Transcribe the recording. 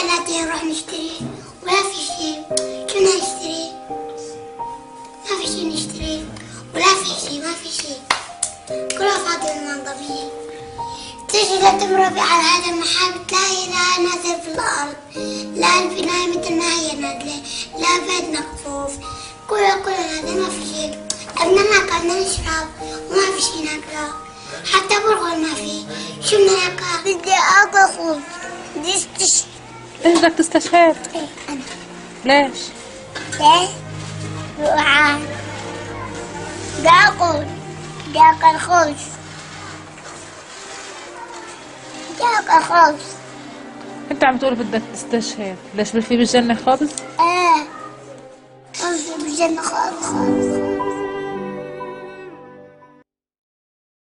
محلات نروح نشتري ولا في شيء. شو بدنا نشتري؟ ما في شيء نشتري ولا في شيء، ما في شيء، كله فاضي المنظمين. تجي لتمربي على هذا المحل بتلاقي لا نازل في الأرض، لا البناية مثل ما هي نازلة، لا بيت مقفوف، كله هذا ما في شيء. بدنا ناكل بدنا نشرب وما في شيء ناكله، حتى برغل ما في. شو بدنا ناكل؟ بدي آكل خبز. بدي استشهد. ليش بدك تستشهد؟ إيه أنا. ليش؟ ليش؟ جوعان. بدي آكل خبز. بدي آكل خبز. انت عم تقول بدك تستشهد، ليش في بالجنة خبز؟ ايه، خبز بالجنة خالص.